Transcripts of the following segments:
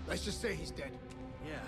Let's just say he's dead. Yeah.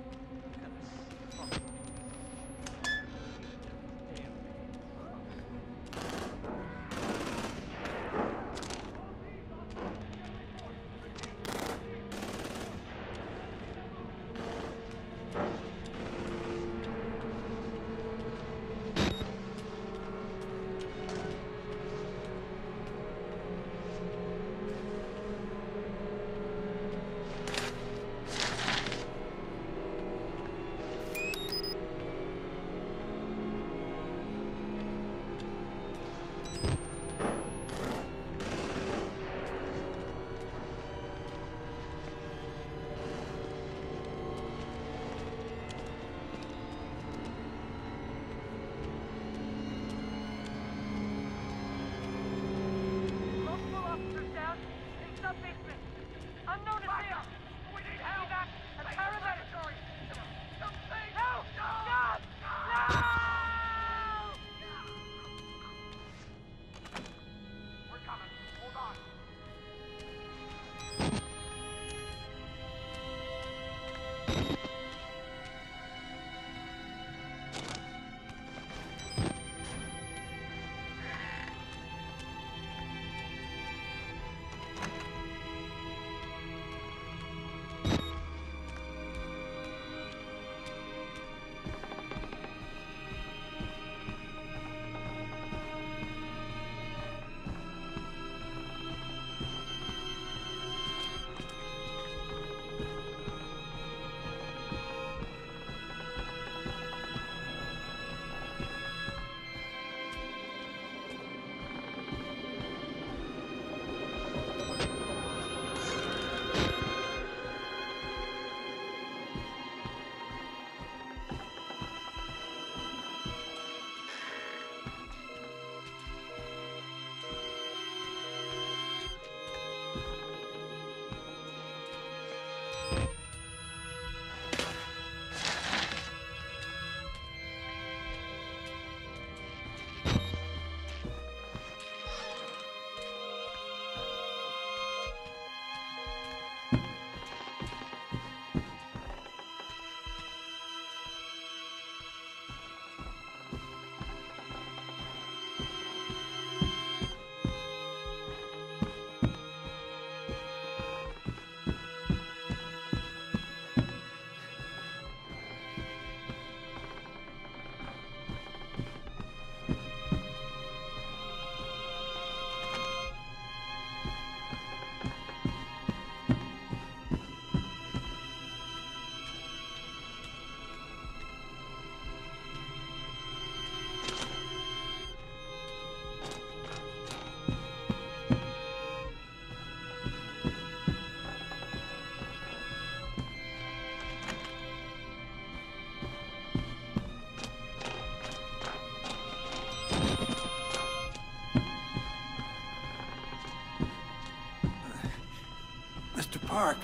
Park.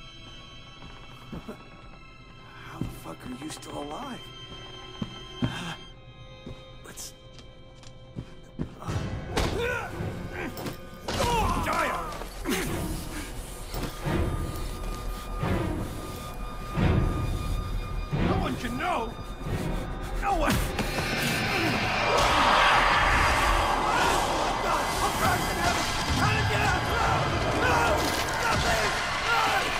How the fuck are you still alive? Let's... Dire! No one can know! No one! I'm back in heaven! How to get out! No! No! Nothing! No!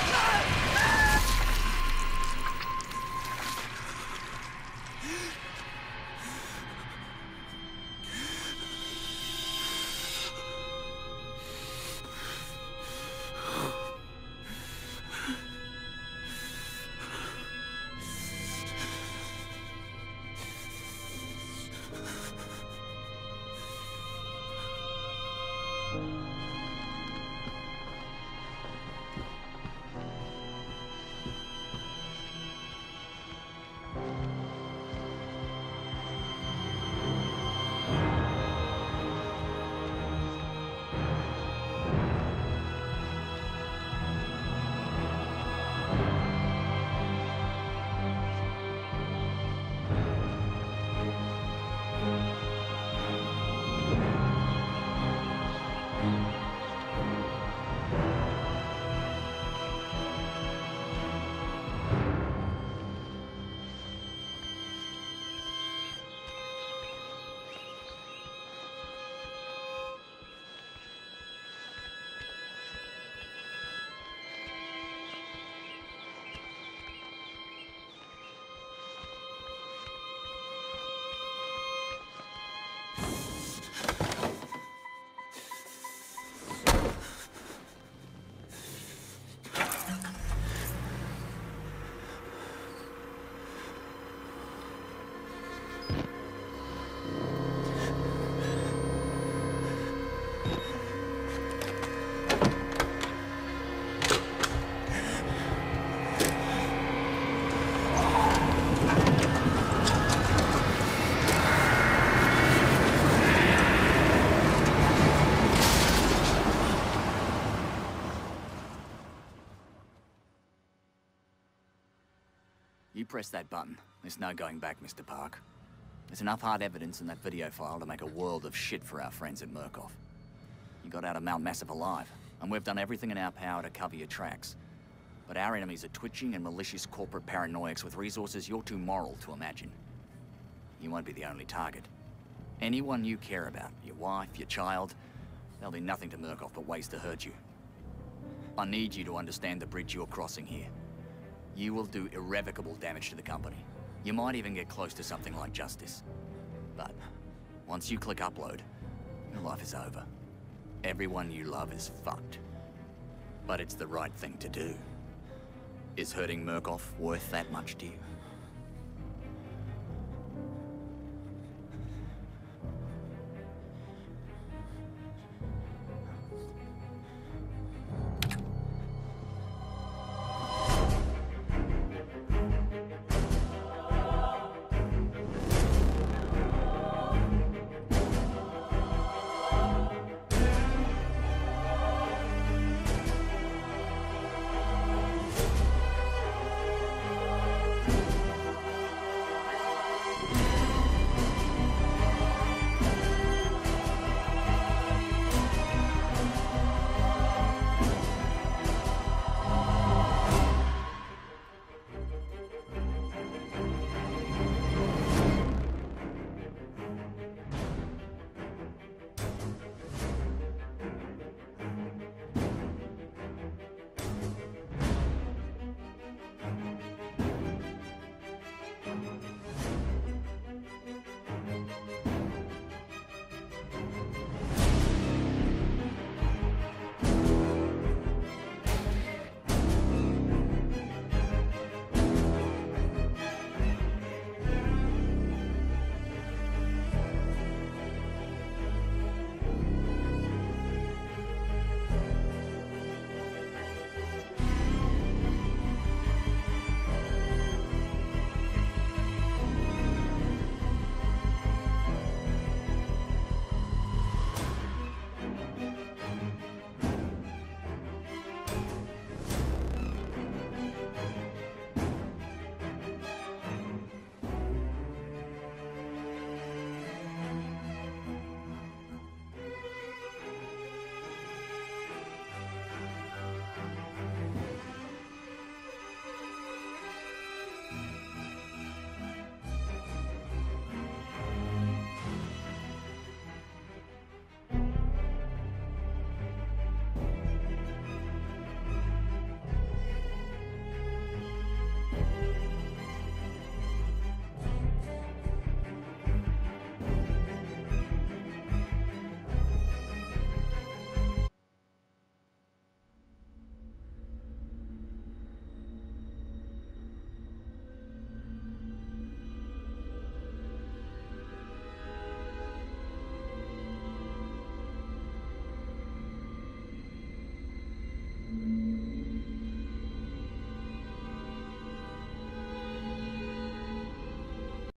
You press that button, there's no going back, Mr. Park. There's enough hard evidence in that video file to make a world of shit for our friends at Murkoff. You got out of Mount Massive alive, and we've done everything in our power to cover your tracks. But our enemies are twitching and malicious corporate paranoics with resources you're too moral to imagine. You won't be the only target. Anyone you care about, your wife, your child, there'll be nothing to Murkoff but ways to hurt you. I need you to understand the bridge you're crossing here. You will do irrevocable damage to the company. You might even get close to something like justice. But once you click upload, your life is over. Everyone you love is fucked. But it's the right thing to do. Is hurting Murkoff worth that much to you?